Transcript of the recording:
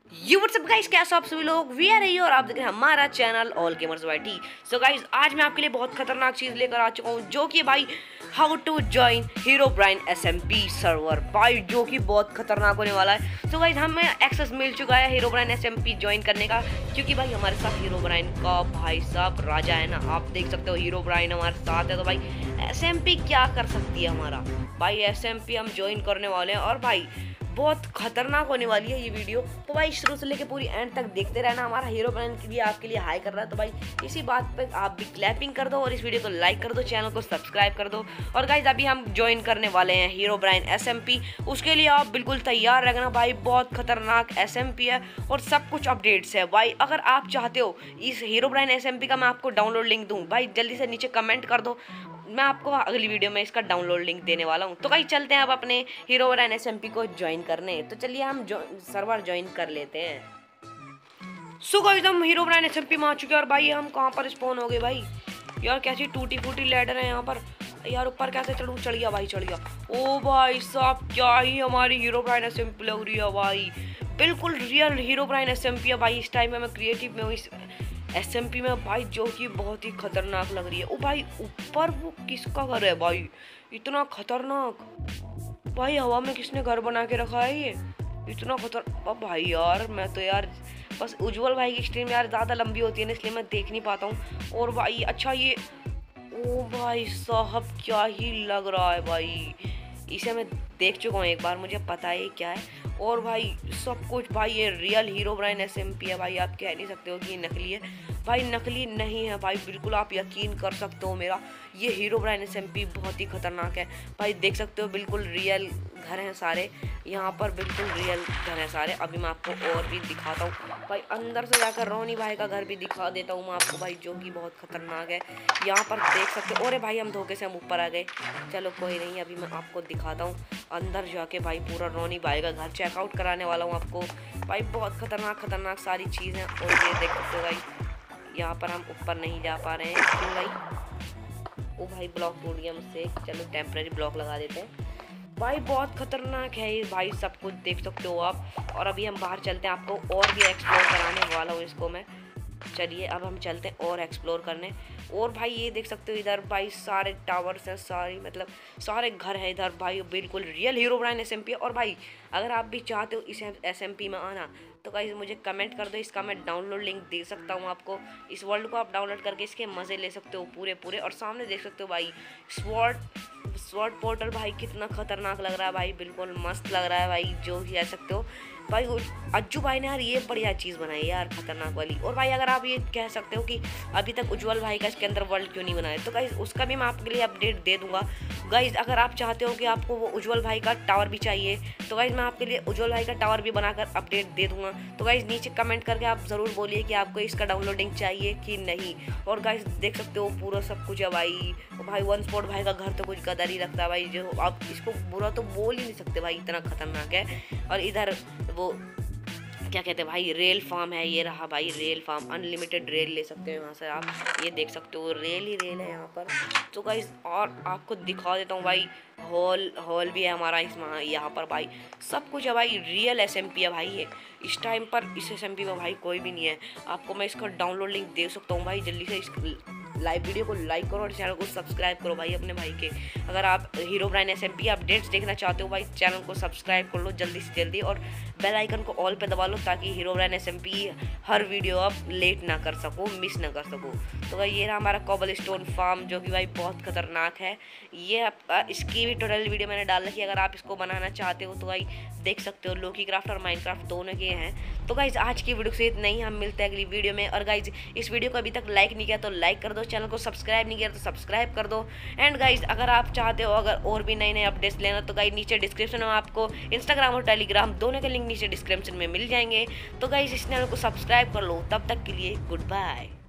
WhatsApp guys, कैसे आप सभी लोग? वी आर और आप देख रहे हैं हमारा channel all gamers YT. So guys, आज मैं आपके लिए बहुत खतरनाक चीज लेकर आ चुका हूं, जो कि भाई how to join Herobrine SMP server भाई, जो कि बहुत खतरनाक होने वाला है। सो गाइस, हमें एक्सेस मिल चुका है हीरोब्राइन एसएमपी ज्वाइन करने का, क्योंकि भाई हमारे साथ हीरोब्राइन का भाई साहब राजा है ना। आप देख सकते हो हीरोब्राइन हमारे साथ है, तो भाई एसएमपी क्या कर सकती है हमारा भाई। एसएमपी हम ज्वाइन करने वाले हैं और भाई बहुत खतरनाक होने वाली है ये वीडियो। तो भाई शुरू से लेके पूरी एंड तक देखते रहना। हमारा हीरोब्राइन के लिए आपके लिए हाई कर रहा है, तो भाई इसी बात पे आप भी क्लैपिंग कर दो और इस वीडियो को लाइक कर दो, चैनल को सब्सक्राइब कर दो। और गाइज, अभी हम ज्वाइन करने वाले हैं हीरोब्राइन एसएमपी। उसके लिए आप बिल्कुल तैयार रखना भाई, बहुत खतरनाक एसएमपी है और सब कुछ अपडेट्स है भाई। अगर आप चाहते हो इस हीरोब्राइन एसएमपी का मैं आपको डाउनलोड लिंक दूँ, भाई जल्दी से नीचे कमेंट कर दो, मैं आपको अगली वीडियो में इसका डाउनलोड लिंक देने वाला हूँ। तो भाई चलते हैं अब अपने हीरोब्राइन एसएमपी को ज्वाइन करने। तो चलिए हम सर्वर ज्वाइन कर लेते हैं। सो गाइस, हम हीरोब्राइन एसएमपी में आ चुके हैं और भाई हम कहाँ पर स्पॉन हो गए भाई। यार कैसी टूटी फूटी लैडर है यहाँ पर। यार ऊपर कैसे चढ़ूँ? चढ़ गया भाई, चढ़ गया। ओ भाई साहब, क्या ही हमारी हीरोब्राइन एसएमपी लग रही है भाई, बिल्कुल रियल हीरोब्राइन एसएमपी है भाई। इस टाइम में मैं क्रिएटिव में हूँ इस एसएमपी में भाई, जो कि बहुत ही खतरनाक लग रही है। ओ भाई, ऊपर वो किसका घर है भाई, इतना खतरनाक भाई। हवा में किसने घर बना के रखा है ये, इतना खतरनाक भाई। यार मैं तो यार बस उज्जवल भाई की स्ट्रीम यार ज़्यादा लंबी होती है ना, इसलिए मैं देख नहीं पाता हूँ। और भाई अच्छा ये, ओ भाई साहब क्या ही लग रहा है भाई। इसे मैं देख चुका हूँ एक बार, मुझे पता है क्या है। और भाई सब कुछ भाई, ये रियल हीरोब्राइन एसएमपी है भाई। आप कह नहीं सकते हो कि ये नकली है भाई, नकली नहीं है भाई, बिल्कुल आप यकीन कर सकते हो मेरा। ये हीरोब्राइन एसएमपी बहुत ही खतरनाक है भाई। देख सकते हो बिल्कुल रियल घर हैं सारे यहाँ पर, बिल्कुल रियल घर हैं सारे। अभी मैं आपको और भी दिखाता हूँ भाई, अंदर से जाकर रोनी भाई का घर भी दिखा देता हूँ मैं आपको भाई, जो कि बहुत खतरनाक है। यहाँ पर देख सकते हो। अरे भाई हम धोखे से हम ऊपर आ गए, चलो कोई नहीं, अभी मैं आपको दिखाता हूँ अंदर जाके भाई। पूरा रोनी भाई का घर चेकआउट कराने वाला हूँ आपको भाई। बहुत खतरनाक सारी चीज़ें। और ये देख सकते हो भाई, यहाँ पर हम ऊपर नहीं जा पा रहे हैं क्यों भाई। ओ भाई ब्लॉक टूट गया मुझसे, चलो टेम्परेरी ब्लॉक लगा देते हैं भाई। बहुत खतरनाक है ये भाई, सब कुछ देख सकते हो आप। और अभी हम बाहर चलते हैं, आपको और भी एक्सप्लोर कराने वाला हूँ इसको मैं। चलिए अब हम चलते हैं और एक्सप्लोर करने। और भाई ये देख सकते हो इधर भाई सारे टावर्स हैं, सारी मतलब सारे घर हैं इधर भाई, बिल्कुल रियल हीरोब्राइन एसएमपी है। और भाई अगर आप भी चाहते हो इस एसएमपी में आना, तो गाइस मुझे कमेंट कर दो, इसका मैं डाउनलोड लिंक दे सकता हूँ आपको। इस वर्ल्ड को आप डाउनलोड करके इसके मज़े ले सकते हो पूरे। और सामने देख सकते हो भाई स्वॉर्ड पोर्टल भाई, कितना खतरनाक लग रहा है भाई, बिल्कुल मस्त लग रहा है भाई, जो कह सकते हो भाई। अज्जू भाई ने यार ये बढ़िया चीज़ बनाई यार, खतरनाक वाली। और भाई अगर आप ये कह सकते हो कि अभी तक उज्जवल भाई का इसके अंदर वर्ल्ड क्यों नहीं बनाया, तो गाइज उसका भी मैं आपके लिए अपडेट दे दूंगा। गाइज अगर आप चाहते हो कि आपको वो उज्जवल भाई का टावर भी चाहिए, तो गाइज मैं आपके लिए उज्जवल भाई का टावर भी बनाकर अपडेट दे दूंगा। तो गाइज नीचे कमेंट करके आप ज़रूर बोलिए कि आपको इसका डाउनलोडिंग चाहिए कि नहीं। और गाइज देख सकते हो पूरा सब कुछ है भाई। भाई वन स्पॉट भाई का घर तो कुछ गदर ही लगता है भाई, जो आप इसको बुरा तो बोल ही नहीं सकते भाई, इतना खतरनाक है। और इधर वो क्या कहते हैं भाई, रेल फार्म है, ये रहा भाई रेल फार्म, अनलिमिटेड रेल ले सकते हो यहाँ से आप। ये देख सकते हो रेल ही रेल है यहाँ पर। तो गाइस और आपको दिखा देता हूँ भाई, हॉल भी है हमारा इसमें यहाँ पर भाई, सब कुछ है भाई। रियल एसएमपी है भाई ये। इस टाइम पर इस एसएमपी में भाई कोई भी नहीं है। आपको मैं इसका डाउनलोड लिंक दे सकता हूँ भाई, जल्दी से इस लाइव वीडियो को लाइक करो और चैनल को सब्सक्राइब करो भाई अपने भाई के। अगर आप हीरोब्राइन एसएमपी अपडेट्स देखना चाहते हो भाई, चैनल को सब्सक्राइब कर लो जल्दी से जल्दी, और बेल आइकन को ऑल पे दबा लो, ताकि हीरोब्राइन एसएमपी हर वीडियो आप लेट ना कर सको, मिस ना कर सको। तो भाई ये रहा हमारा कॉबल स्टोन फार्म, जो कि भाई बहुत खतरनाक है। ये इसकी भी टोटल वीडियो मैंने डाल रखी है, अगर आप इसको बनाना चाहते हो तो भाई देख सकते हो। लोकी क्राफ्ट और माइनक्राफ्ट दोनों के हैं। तो गाइज आज की वीडियो से इतना ही, हम मिलते हैं अगली वीडियो में। और गाइज इस वीडियो को अभी तक लाइक नहीं किया तो लाइक कर दो, चैनल को सब्सक्राइब नहीं किया तो सब्सक्राइब कर दो। एंड गाइज अगर आप चाहते हो अगर और भी नए अपडेट्स लेना, तो गाइज नीचे डिस्क्रिप्शन में आपको इंस्टाग्राम और टेलीग्राम दोनों के लिंक नीचे डिस्क्रिप्शन में मिल जाएंगे। तो गाइज इस चैनल को सब्सक्राइब कर लो। तब तक के लिए गुड बाय।